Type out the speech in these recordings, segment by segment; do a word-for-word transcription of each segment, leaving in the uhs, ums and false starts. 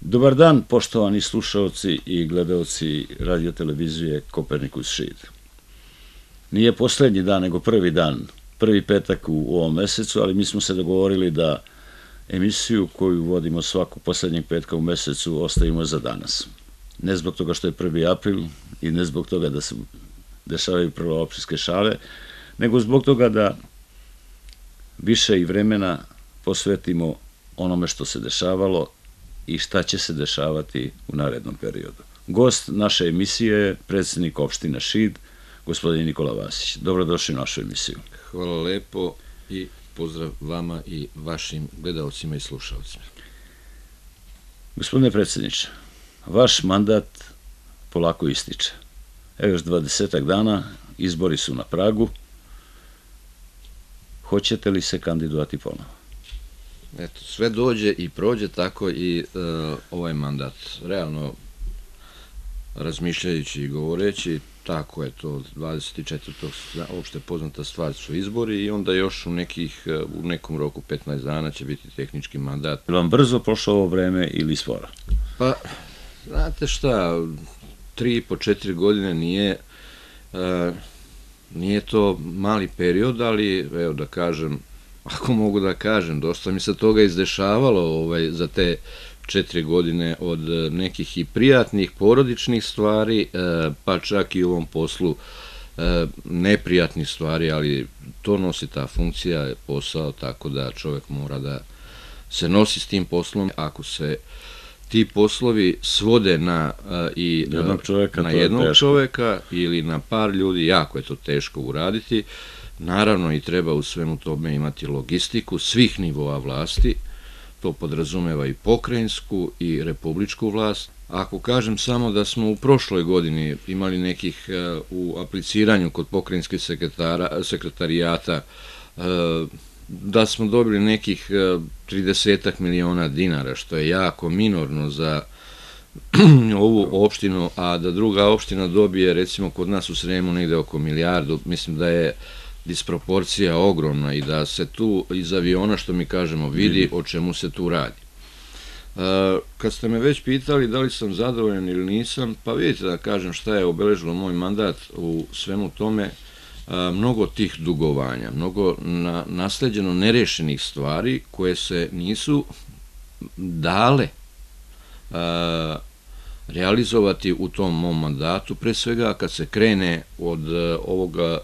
Dobar dan, poštovani slušalci i gledalci radiotelevizije Kopernikus Šid. Nije poslednji dan, nego prvi dan, prvi petak u ovom mesecu, ali mi smo se dogovorili da emisiju koju vodimo svakog poslednjeg petka u mesecu ostavimo za danas. Ne zbog toga što je prvi april i ne zbog toga da se dešavaju prvoaprilske šale, nego zbog toga da više i vremena posvetimo onome što se dešavalo i šta će se dešavati u narednom periodu. Gost naše emisije je predsjednik opštine Šid, gospodin Nikola Vasić. Dobrodošli u našu emisiju. Hvala lepo i pozdrav vama i vašim gledalcima i slušalcima. Gospodine predsjedniče, vaš mandat polako ističe. Evo još dvadesetak dana, izbori su na pragu. Hoćete li se kandidovati ponovo? Eto, sve dođe i prođe, tako i e, ovaj mandat. Realno, razmišljajući i govoreći, tako je to, dvadeset četvrtog opšte poznata stvar su izbori i onda još u, nekih, u nekom roku, petnaest dana, će biti tehnički mandat. Je vam brzo prošlo ovo vreme ili sporo? Pa, znate šta, tri i po četiri godine nije, e, nije to mali period, ali, evo da kažem, ako mogu da kažem, dosta mi se toga izdešavalo ovaj, za te četiri godine, od nekih i prijatnih, porodičnih stvari, e, pa čak i u ovom poslu e, neprijatnih stvari, ali to nosi ta funkcija, posao, tako da čovjek mora da se nosi s tim poslom. Ako se ti poslovi svode na, a, i, jednog čovjeka, na jednog čovjeka ili na par ljudi, jako je to teško uraditi. Naravno i treba u svemu tome imati logistiku svih nivoa vlasti, to podrazumeva i pokrajinsku i republičku vlast. Ako kažem samo da smo u prošloj godini imali nekih u apliciranju kod pokrajinskih sekretarijata, da smo dobili nekih tridesetak miliona dinara, što je jako minorno za ovu opštinu, a da druga opština dobije, recimo kod nas u Sremu, negde oko milijardu, mislim da je disproporcija ogromna i da se tu iz aviona, što mi kažemo, vidi o čemu se tu radi. Kad ste me već pitali da li sam zadovoljan ili nisam, pa vidite da kažem šta je obeležilo moj mandat u svemu tome, mnogo tih dugovanja, mnogo nasleđeno nerešenih stvari koje se nisu dale realizovati u tom mom mandatu, pre svega kad se krene od ovoga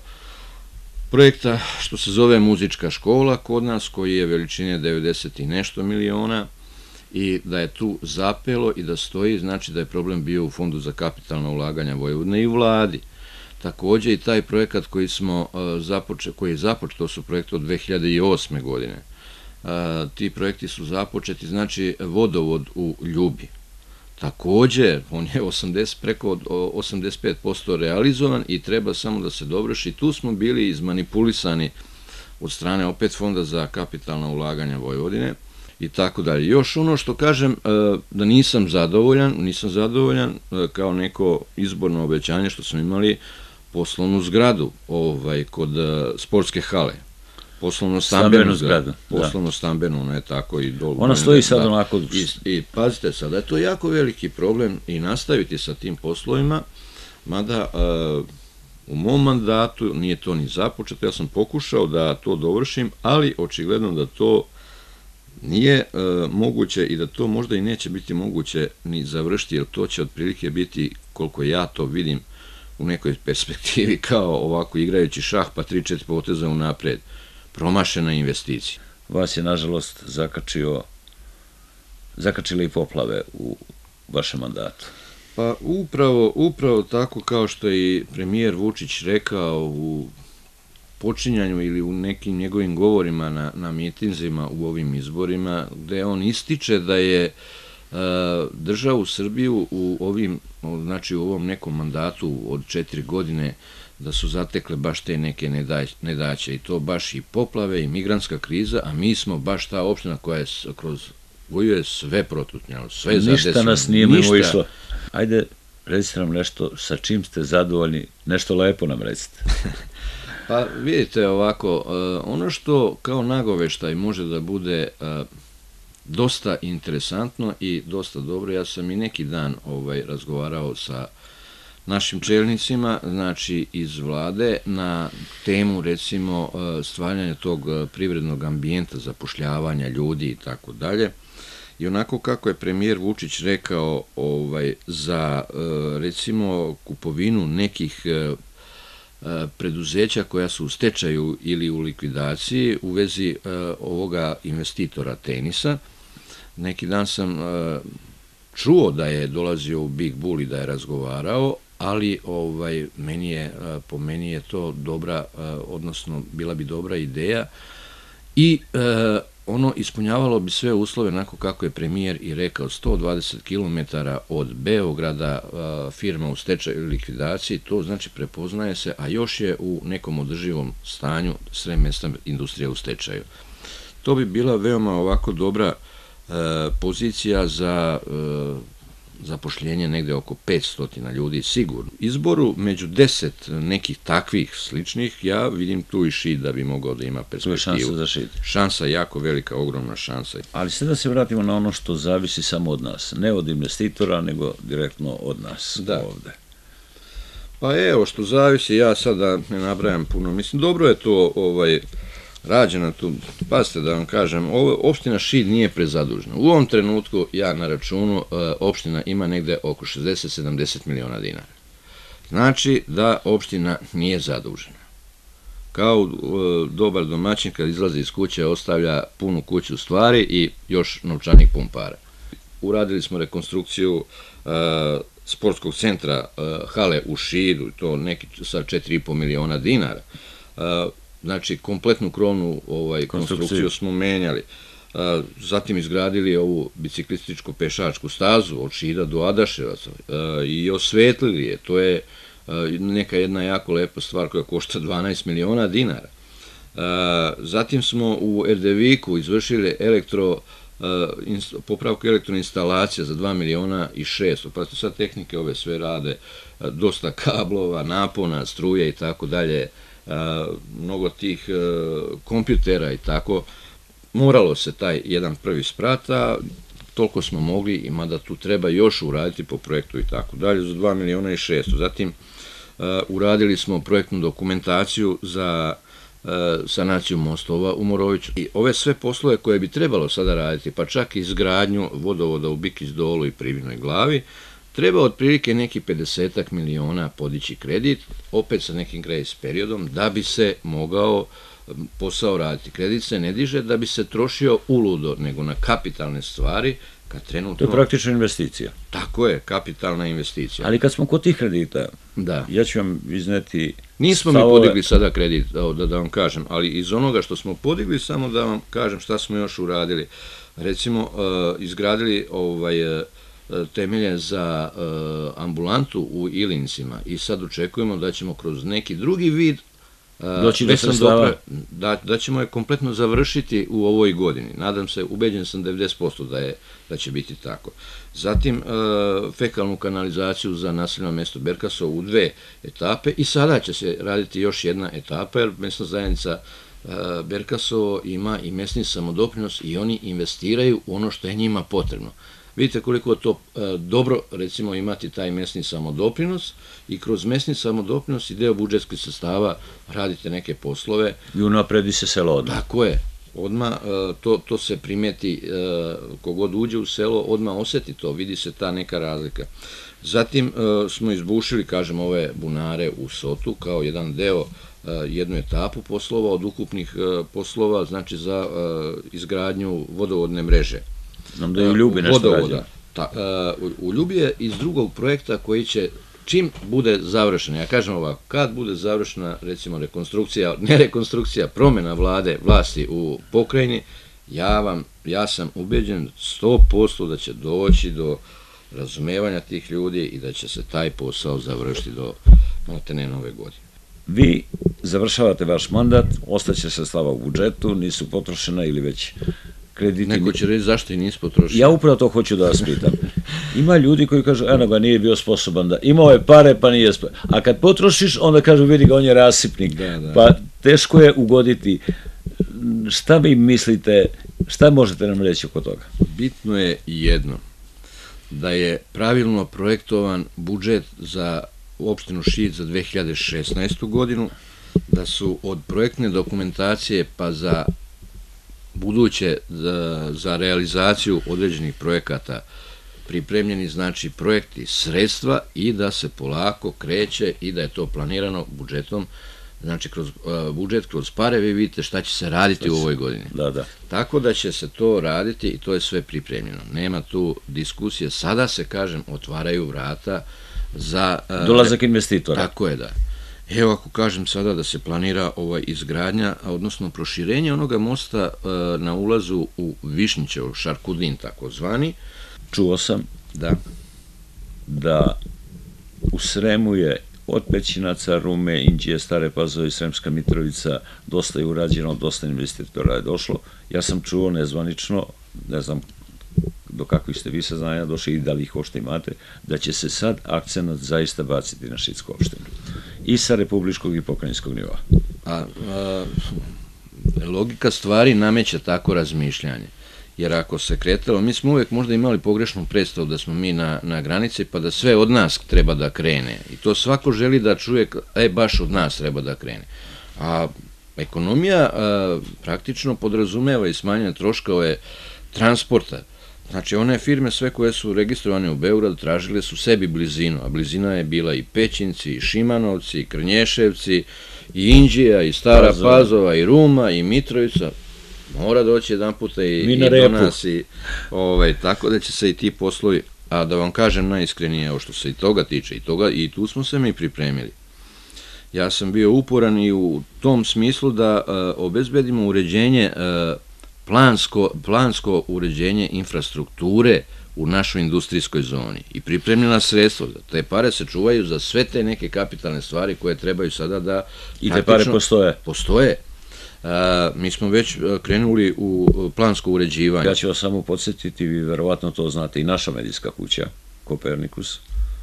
projekta što se zove muzička škola kod nas, koji je veličine devedeset i nešto miliona, i da je tu zapelo i da stoji, znači da je problem bio u Fondu za kapitalna ulaganja Vojvodine i u vladi. Takođe i taj projekat koji smo započeli, koji je započet, to su projekti od dve hiljade osme godine. Ti projekti su započeti, znači vodovod u Ljubi. Takođe, on je preko osamdeset pet posto realizovan i treba samo da se dovrši. Tu smo bili izmanipulisani od strane opet Fonda za kapitalna ulaganja Vojvodine i tako dalje. Još ono što kažem da nisam zadovoljan, nisam zadovoljan kao neko izborno obećanje što smo imali poslovnu zgradu kod sportske hale. Poslovno stambenu zgradu. Poslovno stambenu, ona je tako i dolu. Ona stoji sad onako. I pazite sad, da je to jako veliki problem i nastaviti sa tim poslovima, mada u mom mandatu nije to ni započeto, ja sam pokušao da to dovršim, ali očigledno da to nije moguće i da to možda i neće biti moguće ni završiti, jer to će otprilike biti, koliko ja to vidim, u nekoj perspektivi kao ovako igrajući šah pa tri četiri poteza unapred. Promašena investicija. Vas je, nažalost, zakačio, zakačile i poplave u vašem mandatu. Pa upravo, upravo tako kao što je i premijer Vučić rekao u počinjanju ili u nekim njegovim govorima na, na mitinzima u ovim izborima, gde on ističe da je a, državu Srbiju u ovim, znači u ovom nekom mandatu od četiri godine da su zatekle baš te neke nedaće i to baš i poplave i migrantska kriza, a mi smo baš ta opština koja je kroz koju je sve protutnjalo, sve zadesilo. Ništa nas nije mimo išlo. Ajde, recite nam nešto sa čim ste zadovoljni, nešto lepo nam recite. Pa vidite ovako, ono što kao nagoveštaj može da bude dosta interesantno i dosta dobro. Ja sam i neki dan ovaj, razgovarao sa našim čelnicima, znači iz vlade, na temu recimo stvaranja tog privrednog ambijenta, zapošljavanja ljudi i tako dalje. I onako kako je premijer Vučić rekao ovaj, za recimo kupovinu nekih preduzeća koja su u stečaju ili u likvidaciji u vezi ovoga investitora Tenisa. Neki dan sam čuo da je dolazio u Big Bull i da je razgovarao, ali ovaj, meni je, po meni je to dobra, odnosno bila bi dobra ideja i e, ono ispunjavalo bi sve uslove onako kako je premijer i rekao, sto dvadeset kilometara od Beograda, a, firma u stečaju i likvidaciji, to znači prepoznaje se, a još je u nekom održivom stanju Srem-Mesna industrija u stečaju. To bi bila veoma ovako dobra e, pozicija za e, zapošljenje negde oko petsto ljudi sigurno. Izboru među deset nekih takvih sličnih, ja vidim tu i Šid da bi mogao da ima perspektivu. Tu je šansa za Šid. Šansa jako velika, ogromna šansa. Ali sve da se vratimo na ono što zavisi samo od nas. Ne od investitora, nego direktno od nas ovde. Pa evo, što zavisi, ja sad da ne nabrajam puno. Mislim, dobro je to ovaj, rađeno tu. Pazite da vam kažem, opština Šid nije prezadužena. U ovom trenutku, ja na računu, opština ima negde oko šezdeset do sedamdeset miliona dinara. Znači da opština nije zadužena. Kao dobar domaćin kad izlazi iz kuće ostavlja punu kuću stvari i još novčanik pun para. Uradili smo rekonstrukciju sportskog centra hale u Šidu, to neki sa četiri i po miliona dinara. Znači, kompletnu krovnu konstrukciju smo menjali. Zatim izgradili ovu biciklističko-pešačku stazu od Šida do Adaševaca i osvetlili je. To je neka jedna jako lepa stvar koja košta dvanaest miliona dinara. Zatim smo u Erdeviku izvršili elektro popravku elektroinstalacija za dva miliona i šesto. Pa sad tehnike ove sve rade, dosta kablova, napona, struje i tako dalje, mnogo tih kompjutera i tako. Moralo se taj jedan prvi sprat, a toliko smo mogli, i mada tu treba još uraditi po projektu i tako dalje, za dva miliona i šesto. Zatim uradili smo projektnu dokumentaciju za sanaciju mostova u Moroviću. I ove sve poslove koje bi trebalo sada raditi, pa čak i izgradnju vodovoda u Bikić Dolu i Privinoj Glavi, treba otprilike neki pedesetak miliona podići kredit, opet sa nekim grace periodom, da bi se mogao posao raditi. Kredit se ne diže da bi se trošio uludo, nego na kapitalne stvari, kad trenutno... To je praktična investicija. Tako je, kapitalna investicija. Ali kad smo kod tih kredita, da. Ja ću vam izneti... Nismo mi podigli sada kredit, da vam kažem, ali iz onoga što smo podigli, samo da vam kažem šta smo još uradili. Recimo, izgradili ovaj... temelje za ambulantu u Ilincima i sad očekujemo da ćemo kroz neki drugi vid doći do sredstava, da ćemo je kompletno završiti u ovoj godini. Nadam se, ubeđen sam devedeset posto da će biti tako. Zatim fekalnu kanalizaciju za naseljeno mesto Berkasovo u dve etape i sada će se raditi još jedna etapa, jer mesna zajednica Berkasovo ima i mesni samodoprinos i oni investiraju u ono što je njima potrebno. Vidite koliko je to dobro, recimo, imati taj mesni samodoprinos i kroz mesni samodoprinos i deo budžetskih sredstava radite neke poslove. I unapredi se selo odmah. Tako je. Odmah to se primeti, kogod uđe u selo, odmah oseti to, vidi se ta neka razlika. Zatim smo izbušili, kažem, ove bunare u Sotu kao jedan deo, jednu etapu poslova od ukupnih poslova, znači za izgradnju vodovodne mreže. Znam da je u Ljubi nešto rađeno. U Ljubi je iz drugog projekta koji će, čim bude završena, ja kažem ovako, kad bude završena, recimo, rekonstrukcija, ne rekonstrukcija, promjena vlade, vlasti u pokrajini, ja vam, ja sam ubeđen sto posto da će doći do razumevanja tih ljudi i da će se taj posao završiti do maltene nove godine. Vi završavate vaš mandat, ostaće sredstava u budžetu, nisu potrošena ili već... Neko će reći zašto i nisu potrošili. Ja upravo to hoću da vas pitam. Ima ljudi koji kažu, eno ga, nije bio sposoban da, imao je pare pa nije sposoban. A kad potrošiš, onda kažu, vidi ga, on je rasipnik. Pa teško je ugoditi. Šta vi mislite, Šta možete nam reći oko toga? Bitno je jedno, da je pravilno projektovan budžet za opštinu Šid za dve hiljade šesnaestu godinu, da su od projektne dokumentacije pa za buduće, za, za realizaciju određenih projekata pripremljeni, znači, projekti, sredstva i da se polako kreće i da je to planirano budžetom, znači kroz uh, budžet, kroz pare, vi vidite šta će se raditi u ovoj godini. Da, da. Tako da će se to raditi i to je sve pripremljeno. Nema tu diskusije. Sada se, kažem, otvaraju vrata za... Uh, dolazak investitora. Tako je, da. Evo, ako kažem sada da se planira ovaj izgradnja, odnosno proširenje onoga mosta uh, na ulazu u Višnjićevo, Šarkudin takozvani. Čuo sam da da u Sremu je od Pećinaca, Rume, Inđije, Stare Pazove i Sremska Mitrovica dosta je urađeno, dosta investitora je došlo. Ja sam čuo nezvanično, ne znam do kakvih ste vi saznanja došli i da li ih uopšte imate, da će se sad akcenat zaista baciti na Šidsku opštinu. I sa republičkog i pokrajinskog nivoa. A, a, logika stvari nameće tako razmišljanje. Jer ako se kretalo, mi smo uvek možda imali pogrešnu predstavu da smo mi na, na granici, pa da sve od nas treba da krene. I to svako želi da čuje, e, baš od nas treba da krene. A ekonomija a, praktično podrazumeva i smanjanje troškova transporta. Znači, one firme sve koje su registrovane u Beogradu tražile su sebi blizinu, a blizina je bila i Pećinci, i Šimanovci, i Krnješevci, i Inđija, i Stara Pazova, i Ruma, i Mitrovica. Mora doći jedan puta i, i do nas, i, ovaj, tako da će se i ti poslovi, a da vam kažem najiskrenije, evo što se i toga tiče, i, toga, i tu smo se mi pripremili. Ja sam bio uporan i u tom smislu da a, obezbedimo uređenje, a, plansko, plansko uređenje infrastrukture u našoj industrijskoj zoni i pripremljena sredstva. Te pare se čuvaju za sve te neke kapitalne stvari koje trebaju sada da... I te pare postoje? Postoje. A, mi smo već krenuli u plansko uređivanje. Ja ću vas samo podsjetiti, vi verovatno to znate, i naša medijska kuća, Kopernikus,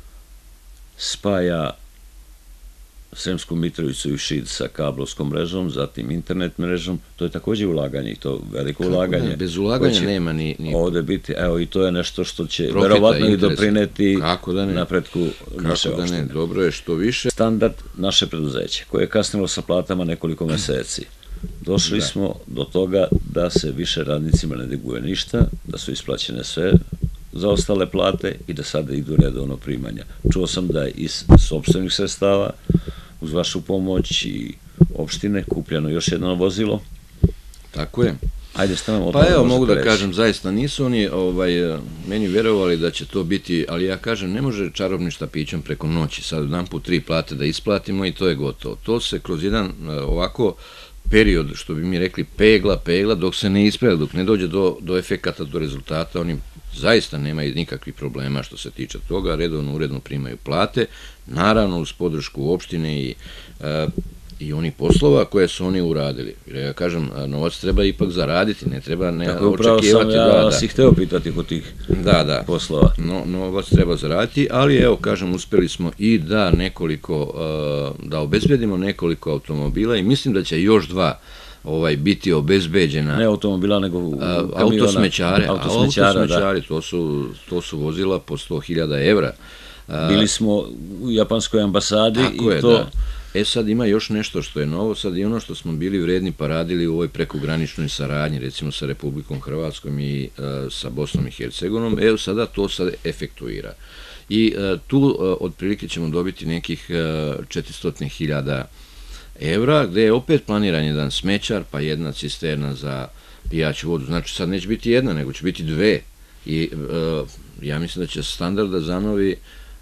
spaja Sremsku Mitrovicu i Šid sa kablovskom mrežom, zatim internet mrežom, to je takođe ulaganje i to veliko Kako ulaganje. Ne, bez ulaganja nema ni... ni... Ovde biti, evo i to je nešto što će profita, verovatno i doprineti da napretku naše Kako opštine. Da ne, dobro je što više. Standard naše preduzeće, koje je kasnilo sa platama nekoliko meseci. Došli da. smo do toga da se više radnicima ne duguje ništa, da su isplaćene sve za ostale plate i da sada idu redovno primanja. Čuo sam da je iz sopstvenih sredstava, uz vašu pomoć i opštine, kupljeno još jedno vozilo. Tako je. Ajde, šta nam o Pa evo, mogu da kažem, zaista nisu oni ovaj, meni verovali da će to biti, ali ja kažem, ne može čarobnim štapićem preko noći, sad jedan put tri plate da isplatimo i to je gotovo. To se kroz jedan ovako period, što bi mi rekli, pegla, pegla, dok se ne ispreda, dok ne dođe do, do efekata, do rezultata, oni zaista nemaju nikakvih problema što se tiče toga, redovno, uredno primaju plate, naravno uz podršku opštine i, e, i oni poslova koje su oni uradili. Jer ja kažem, novac treba ipak zaraditi, ne treba ne Tako, očekivati. Tako, upravo sam ja da, si hteo pitati kod tih da, da. poslova. No, novac treba zaraditi, ali evo, kažem, uspeli smo i da nekoliko, da obezbedimo nekoliko automobila i mislim da će još dva ovaj biti obezbeđena. Ne automobila, nego kamiona. Autosmećare. Autosmećara, autosmećari, da. To su, to su vozila po sto hiljada evra. Bili smo u japanskoj ambasadi Tako i je, to... Da. E sad ima još nešto što je novo, sad i ono što smo bili vredni pa radili u ovoj prekograničnoj saradnji, recimo sa Republikom Hrvatskom i e, sa Bosnom i Hercegovinom, evo sada to sad efektuira. I e, tu e, otprilike ćemo dobiti nekih e, četiristo hiljada evra, gde je opet planiran jedan smećar, pa jedna cisterna za pijaću vodu. Znači sad neće biti jedna, nego će biti dve. I e, ja mislim da će standard da zanovi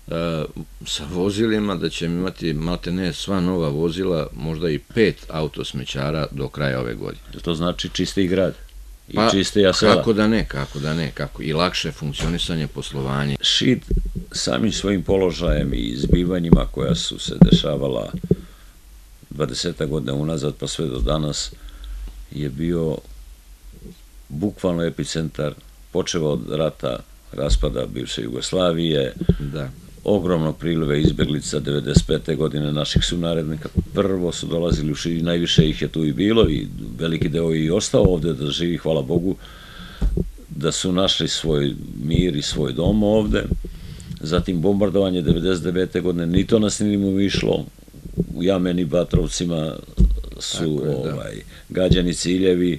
sa vozilima, da ćemo imati malte ne sva nova vozila, možda i pet autosmećara do kraja ove godine. To znači čistiji grad i pa, čistija sela. Kako da ne, kako da ne, kako i lakše funkcionisanje, poslovanje. Šid samim svojim položajem i zbivanjima koja su se dešavala dvadeset godina unazad pa sve do danas je bio bukvalno epicentar, počeo od rata, raspada bivše Jugoslavije, da. ogromnog priliva izbjeglica devedeset pete godine naših sunarodnika. Prvo su dolazili u Šid, najviše ih je tu i bilo i veliki deo i ostao ovde da živi, hvala Bogu, da su našli svoj mir i svoj dom ovde. Zatim bombardovanje devedeset devete godine, ni to nas nije mu išlo. U Jameni, Batrovcima su ovaj, gađani ciljevi.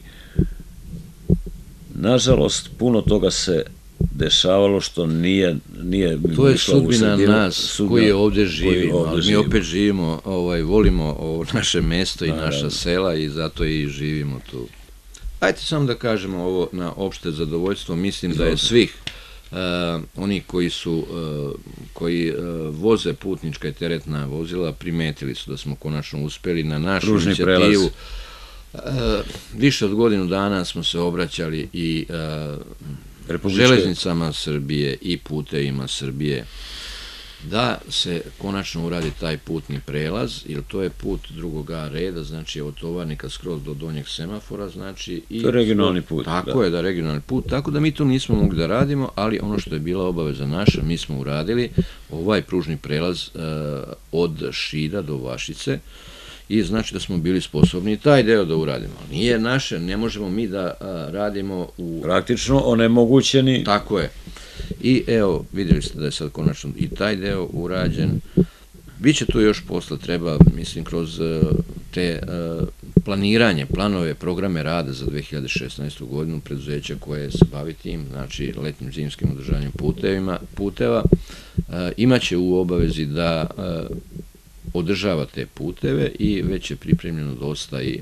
Nažalost, puno toga se dešavalo što nije... nije to je sudbina nas koji ovde živimo, ovde ali živimo. Mi opet živimo, ovaj, volimo ovo naše mesto i naša naravno. Sela i zato i živimo tu. Ajde samo da kažemo ovo na opšte zadovoljstvo, mislim da je svih uh, oni koji su uh, koji uh, voze putnička i teretna vozila primetili su da smo konačno uspeli na našu Pružni inicijativu. Uh, više od godinu dana smo se obraćali i uh, železnicama Srbije i putevima Srbije da se konačno uradi taj putni prelaz, jer to je put drugoga reda, znači od Tovarnika skroz do donjeg semafora, znači... To je regionalni put. Tako je, da, regionalni put, tako da mi to nismo mogli da radimo, ali ono što je bila obaveza naša, mi smo uradili ovaj pružni prelaz od Šida do Vašice i znači da smo bili sposobni i taj deo da uradimo. Nije naše, ne možemo mi da radimo u... Praktično onemogućeni... Tako je. I evo, vidjeli ste da je sad konačno i taj deo urađen. Biće tu još posla, treba, mislim, kroz te planiranje, planove, programe rada za dve hiljade šesnaestu godinu preduzeća koje se bavi tim, znači letnjim zimskim održanjem puteva, imaće u obavezi da održava te puteve i već je pripremljeno dosta i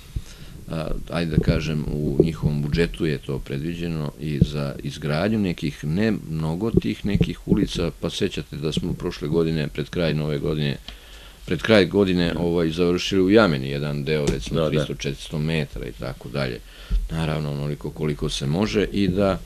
ajde da kažem, u njihovom budžetu je to predviđeno i za izgradnju nekih, ne mnogo tih nekih ulica, pa sećate da smo prošle godine, pred kraj nove godine, pred kraj godine ovaj, završili u Jameni jedan deo, recimo tristo do četiristo metara i tako dalje. Naravno, onoliko koliko se može i da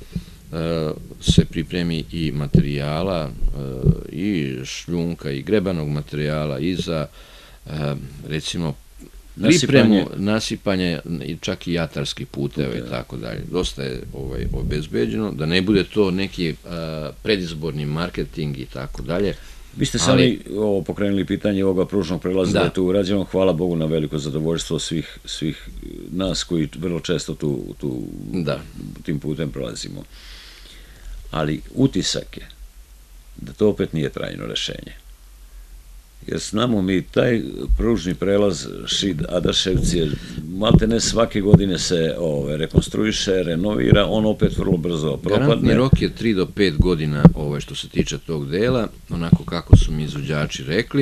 se pripremi i materijala, i šljunka, i grebanog materijala, i za, recimo, pripremu, nasipanje, čak i jatarski puteva i tako dalje. Dosta je obezbeđeno, da ne bude to neki predizborni marketing i tako dalje. Vi ste sami pokrenuli pitanje ovoga pružnog prelaza da je tu urađeno. Hvala Bogu na veliko zadovoljstvo svih nas koji vrlo često tim putem prelazimo. Ali utisak je da to opet nije trajno rešenje. Jer znamo mi, taj pružni prelaz Šid-Adaševci, malte ne svake godine se rekonstruiše, renovira, on opet vrlo brzo propadne. Garantni rok je tri do pet godina što se tiče tog dela, onako kako su mi izvođači rekli.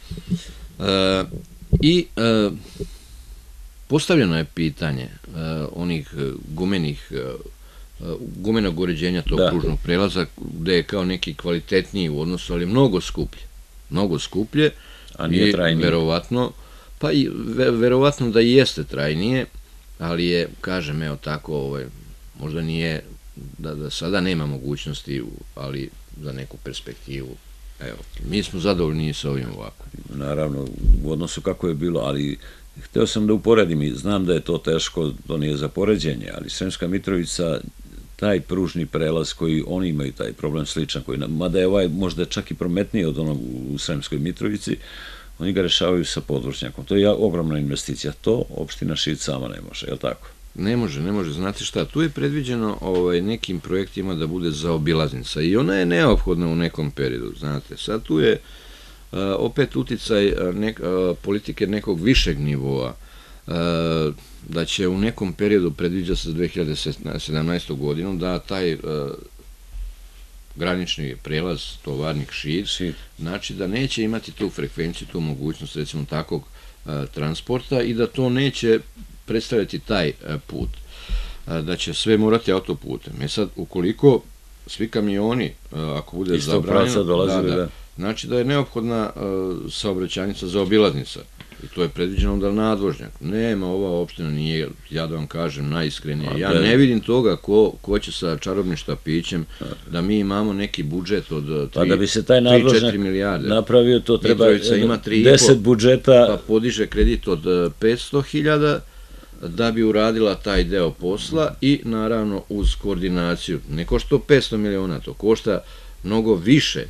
I postavljeno je pitanje onih gumenih gumenog uređenja tog pružnog prelaza, gde je kao neki kvalitetniji u odnosu, ali mnogo skuplje. Mnogo skuplje. A nije trajnije. Verovatno, pa i verovatno da i jeste trajnije, ali je, kažem, evo tako, možda nije, da sada nema mogućnosti, ali za neku perspektivu. Evo, mi smo zadovoljni sa ovim ovako. Naravno, u odnosu kako je bilo, ali hteo sam da uporedim i znam da je to teško, to nije za poređenje, ali Sremska Mitrovica, taj pružni prelaz koji oni imaju taj problem sličan, mada je ovaj možda čak i prometniji od onog u Sremskoj Mitrovici, oni ga rešavaju sa podvožnjakom. To je ogromna investicija. To opština Šid sama ne može, je li tako? Ne može, ne može. Znate šta, tu je predviđeno nekim projektima da bude zaobilaznica i ona je neophodna u nekom periodu, znate. Sad tu je opet uticaj politike nekog višeg nivoa, da će u nekom periodu, predviđa se za dve hiljade sedamnaestu godinu, da taj granični prelaz Tovarnik Šid, znači da neće imati tu frekvenciju, tu mogućnost, recimo, takvog transporta i da to neće predstavljati taj put, da će sve morati autoputem. E sad, ukoliko svi kamioni, ako bude zabranjeno, znači da je neophodna saobraćajnica za obilaznica. I to je predviđeno da nadvožnjak. Nema, ova opština nije, ja da vam kažem, najiskrenije. Ja ne vidim toga ko će sa čarobnim štapićem da mi imamo neki budžet od tri do četiri milijarde. Napravio to treba deset budžeta. Pa podiže kredit od petsto hiljada da bi uradila taj deo posla i naravno uz koordinaciju. Ne košta to petsto miliona, to košta mnogo više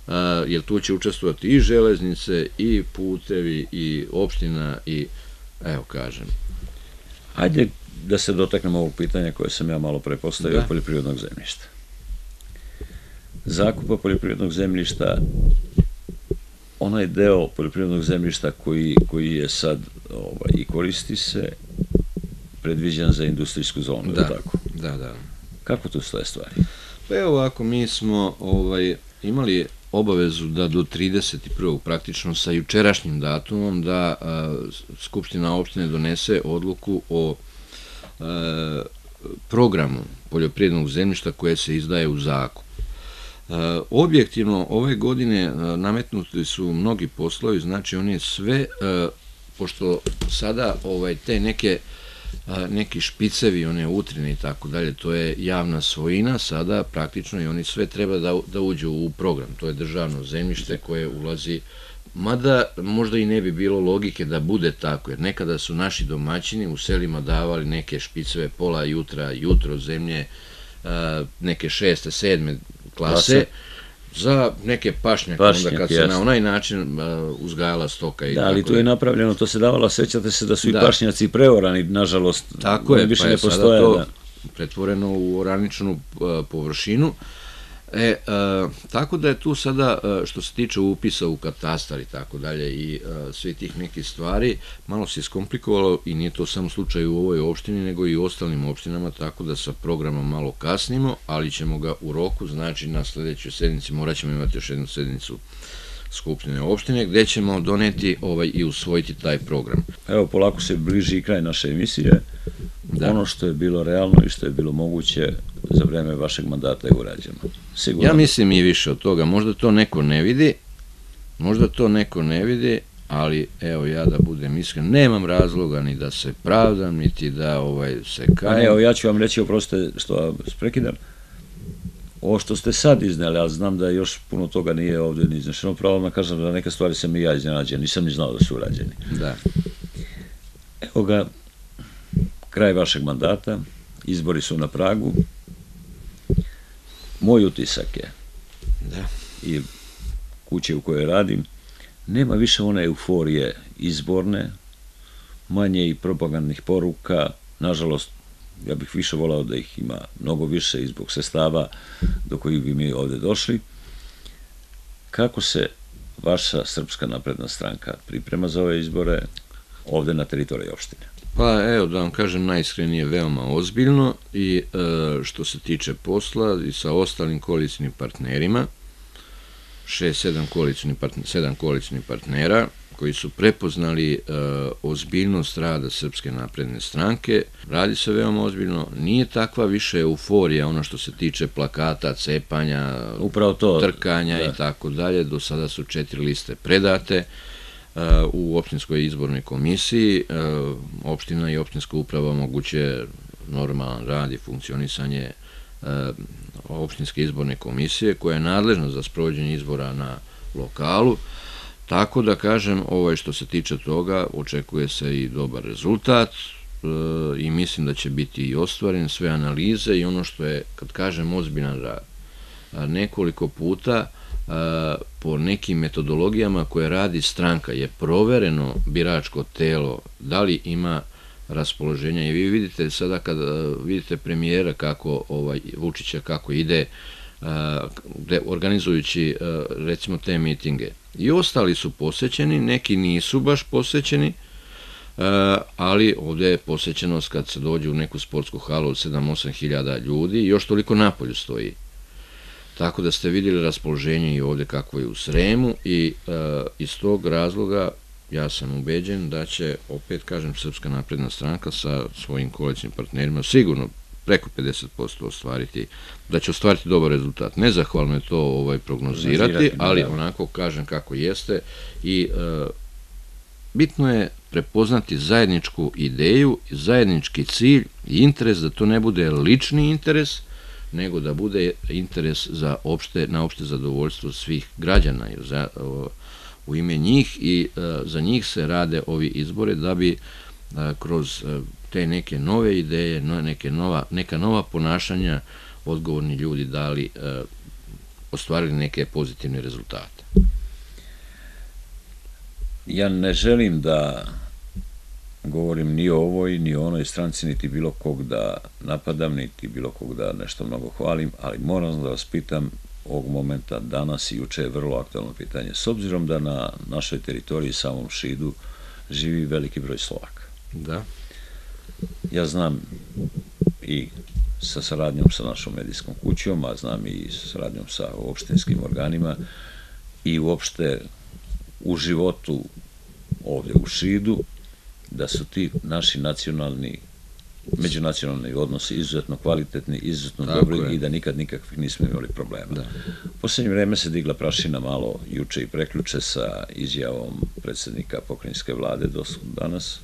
jer tu će učestvovati i železnice, i putevi, i opština, i evo kažem. Hajde da se dotaknemo ovog pitanja koje sam ja malo pre postavio od poljoprivrednog zemljišta. Zakupa poljoprivrednog zemljišta, onaj deo poljoprivrednog zemljišta koji je sad i koristi se, predviđen za industrijsku zonu, da tako? Da, da. Kako tu stoje stvari? Pa evo ovako, mi smo imali obavezu da do trideset prvog praktično sa jučerašnjim datumom da Skupština opštine donese odluku o programu poljoprivrednog zemljišta koje se izdaje u zakup. Objektivno, ove godine nametnuti su mnogi poslovi, znači oni sve, pošto sada te neke neki špicevi, one utrine i tako dalje, to je javna svojina sada praktično i oni sve treba da uđu u program. To je državno zemljište koje ulazi, mada možda i ne bi bilo logike da bude tako, jer nekada su naši domaćini u selima davali neke špiceve pola jutra, jutro zemlje, neke šeste, sedme klase, za neke pašnjake, onda kad se na onaj način uzgajala stoka. Da, ali tu je napravljeno, to se davala, sećate se da su i pašnjaci preorani, nažalost, tako je, pa je sada to pretvoreno u oraničnu površinu. Tako da je tu sada, što se tiče upisa u katastar i tako dalje i sve tih nekih stvari, malo se iskomplikovalo i nije to samo slučaj u ovoj opštini, nego i u ostalim opštinama, tako da sa programom malo kasnimo, ali ćemo ga u roku, znači na sledećoj sednici morat ćemo imati još jednu sednicu Skupštine opštine, gde ćemo doneti i usvojiti taj program. Evo, polako se bliži i kraj naše emisije. Ono što je bilo realno i što je bilo moguće za vreme vašeg mandata je urađeno. Ja mislim i više od toga. Možda to neko ne vidi, možda to neko ne vidi, ali evo ja da budem iskren, nemam razloga ni da se pravdam, niti da se kajem. Evo ja ću vam reći, oprostite što vas prekidam, ovo što ste sad izneli, ali znam da još puno toga nije ovdje ni iznešeno, pravo vam kažem da neke stvari sam i ja iznenađen, nisam ni znao da su urađeni. Da. Evo ga, kraj vašeg mandata, izbori su na pragu. Moj utisak je, i kuće u kojoj radim, nema više one euforije izborne, manje i propagandnih poruka, nažalost, ja bih više volao da ih ima mnogo više i zbog sredstava do kojih bi mi ovde došli. Kako se vaša Srpska napredna stranka priprema za ove izbore ovde na teritoriji opštine? Pa evo da vam kažem, najiskrenije veoma ozbiljno i što se tiče posla i sa ostalim koalicijnim partnerima, šest, sedam koalicijnih partnera koji su prepoznali ozbiljnost rada Srpske napredne stranke. Radi se veoma ozbiljno, nije takva više euforija, ono što se tiče plakata, cepanja, trkanja i tako dalje. Do sada su četiri liste predate u opštinskoj izbornoj komisiji. Opština i opštinska uprava omogućuje normalan rad i funkcionisanje opštinske izborne komisije koja je nadležna za sprovođenje izbora na lokalu. Tako da kažem, što se tiče toga, očekuje se i dobar rezultat i mislim da će biti i ostvaren sve analize i ono što je, kad kažem, ozbiljan rad. Nekoliko puta po nekim metodologijama koje radi stranka je provereno biračko telo, da li ima raspoloženja i vi vidite sada kad vidite premijera kako, Vučića kako ide organizujući recimo te mitinge. I ostali su posećeni, neki nisu baš posećeni, ali ovde je posećenost kad se dođe u neku sportsku halu od sedam osam hiljada ljudi i još toliko napolju stoji. Tako da ste vidjeli raspoloženje i ovde kako je u Sremu i iz tog razloga ja sam ubeđen da će, opet kažem, Srpska napredna stranka sa svojim koalicijnim partnerima sigurno preko pedeset posto ostvariti, da će ostvariti dobar rezultat. Nezahvalno je to prognozirati, ali onako kažem kako jeste i bitno je prepoznati zajedničku ideju, zajednički cilj i interes, da to ne bude lični interes, nego da bude interes na opšte zadovoljstvo svih građana. U ime njih i za njih se rade ovi izbore da bi kroz te neke nove ideje, neka nova ponašanja odgovorni ljudi dali ostvarili neke pozitivne rezultate. Ja ne želim da govorim ni o ovoj, ni o onoj stranci, niti bilo kog da napadam, niti bilo kog da nešto mnogo hvalim, ali moram da vas pitam ovog momenta, danas i juče je vrlo aktualno pitanje. S obzirom da na našoj teritoriji, samom Šidu, živi veliki broj Slovaka. Da. Ja znam i sa saradnjom sa našom medijskom kućom, a znam i sa saradnjom sa opštinskim organima i uopšte u životu ovdje u Šidu, da su ti naši nacionalni, međunacionalni odnosi izuzetno kvalitetni, izuzetno dobri i da nikad nikakvih nismo imali problema. U posljednje vreme se digla prašina malo juče i preključe sa izjavom predsjednika pokrajinske vlade do danas,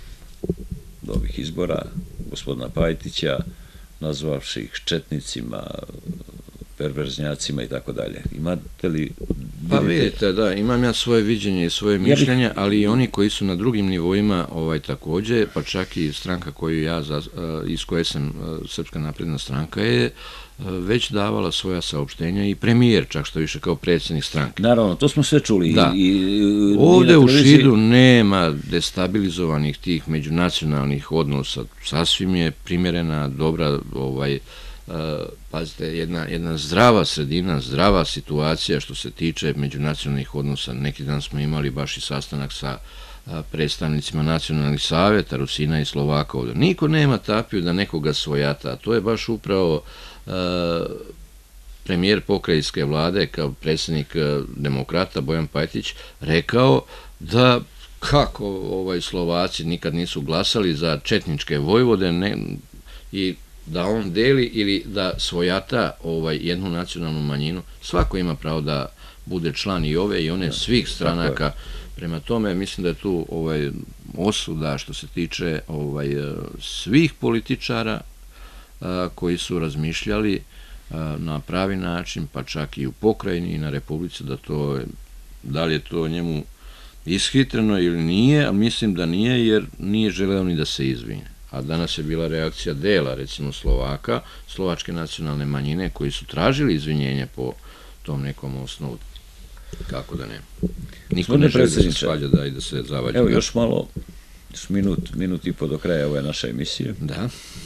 do ovih izbora, gospodina Pajtića, nazvavši ih četnicima, perverznjacima i tako dalje. Imate li... Pa vidite, da, imam ja svoje viđenje i svoje mišljenje, ali i oni koji su na drugim nivoima također, pa čak i stranka koju ja, iz koje sam, Srpska napredna stranka, je već davala svoja saopštenja i premijer, čak što više kao predsjednik stranke. Naravno, to smo sve čuli. Da. Ovdje u Šidu nema destabilizovanih tih međunacionalnih odnosa. Sasvim je primjerena, dobra, ovaj, pazite, jedna, jedna zdrava sredina, zdrava situacija što se tiče međunacionalnih odnosa. Neki dan smo imali baš i sastanak sa predstavnicima nacionalnih savjeta, Rusina i Slovaka ovdje. Niko nema tapiju da nekoga svojata, a to je baš upravo premijer pokrajinske vlade kao predsjednik demokrata Bojan Pajtić rekao da kako ovaj Slovaci nikad nisu glasali za četničke vojvode i da on deli ili da svojata jednu nacionalnu manjinu. Svako ima pravo da bude član i ove i one svih stranaka. Prema tome, mislim da je tu osuda što se tiče svih političara koji su razmišljali na pravi način, pa čak i u pokrajini i na Republici, da to, da li je to njemu ishitreno ili nije, a mislim da nije, jer nije želeo ni da se izvine. A danas je bila reakcija dela, recimo Slovaka, slovačke nacionalne manjine, koji su tražili izvinjenje po tom nekom osnovu. Kako da ne? Niko ne želi da se svađa da i da se zavađa. Evo još malo, minut, minut i po do kraja ove naše emisije. Da.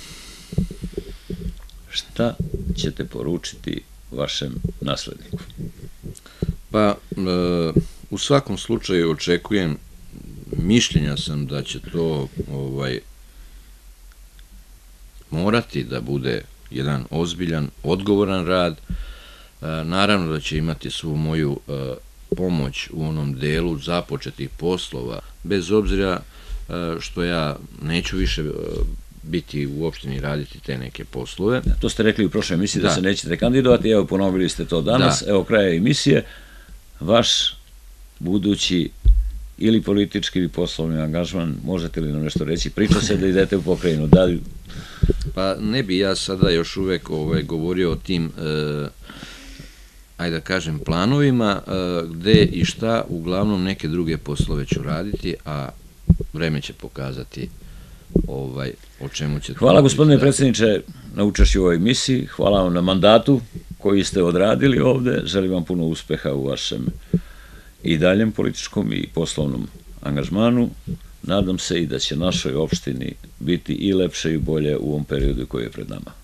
Šta ćete poručiti vašem nasledniku? Pa, u svakom slučaju očekujem, mišljenja sam da će to ovaj morati da bude jedan ozbiljan, odgovoran rad. Naravno da će imati svu moju pomoć u onom delu započetih poslova, bez obzira što ja neću više biti u opštini raditi te neke poslove. To ste rekli u prošloj emisiji da se nećete kandidovati, evo ponovili ste to danas, evo kraja emisije. Vaš budući ili politički ili poslovni angažman, možete li nam nešto reći? Priča se da idete u pokrajinu, da li... Pa ne bi ja sada još uvek govorio o tim, ajde da kažem, planovima, gde i šta, uglavnom neke druge poslove ću raditi, a vreme će pokazati o čemu će... Hvala gospodine predsjedniče na učešću u ovoj emisiji, hvala vam na mandatu koji ste odradili ovde, želim vam puno uspeha u vašem i daljem političkom i poslovnom angažmanu. Nadam se i da će našoj opštini biti i lepše i bolje u ovom periodu koji je pred nama.